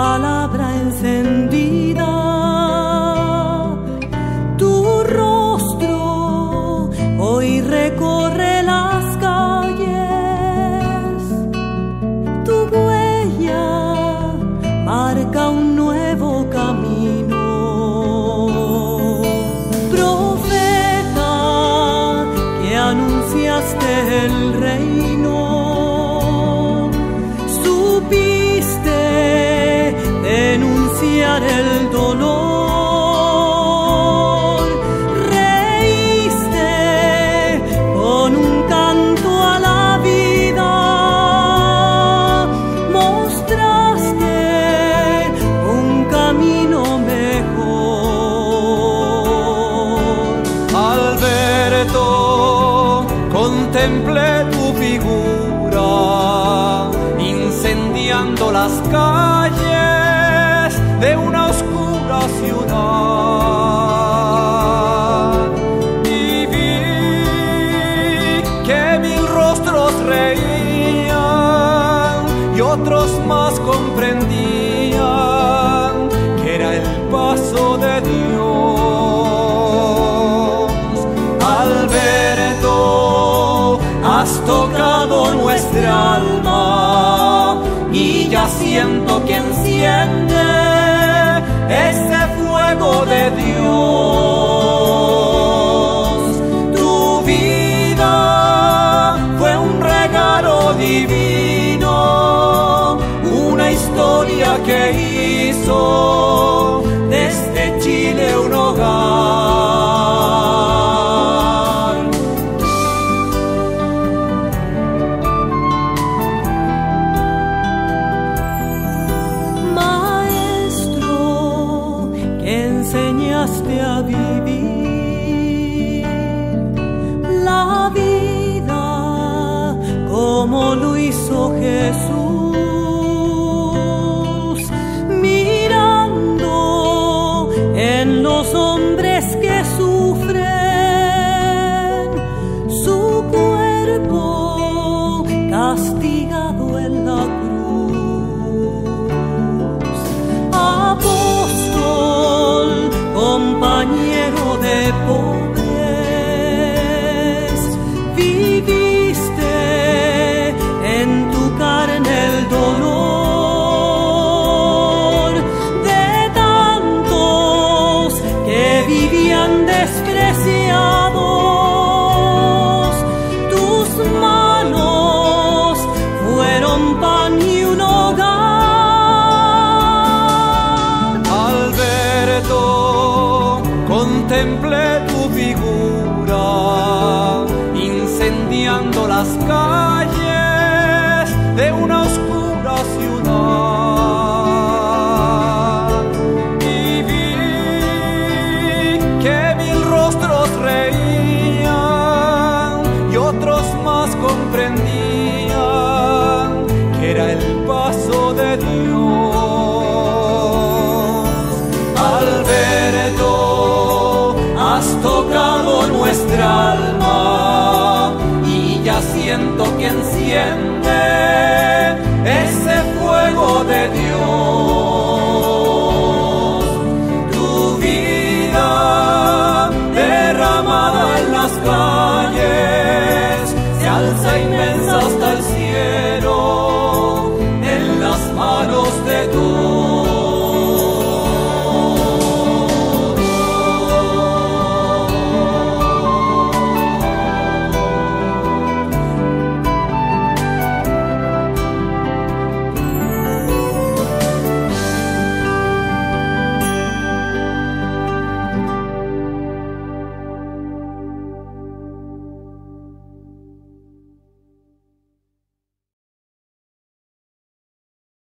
palabra encendida, tu rostro hoy recorre las calles, tu huella marca un nuevo camino. Profeta que anunciaste el reino, supiste denunciar el dolor, reíste con un canto a la vida, mostraste un camino mejor. Alberto, contemplé tu figura incendiando las calles de una oscura ciudad, y vi que 1000 rostros reían y otros más comprendían que era el paso de Dios. Alberto, has tocado nuestra alma y ya siento que enciende ese fuego de Dios. Tu vida fue un regalo divino, una historia que hizo desde Chile un hogar. Maestro que enseñaste a vivir la vida como lo hizo Jesús, mirando en los hombres que sufren, su cuerpo castigado en la cruz. Apóstol, compañero de pobres, viviste en tu carne el dolor de tantos que vivían despreciados. Tus manos fueron pan y un hogar. Alberto, contemplé tu figura incendiando las calles de una oscura ciudad, y vi que 1000 rostros reían y otros más comprendían que era el paso de Dios. Alberto, has tocado nuestra alma y ya siento que enciende ese fuego de Dios.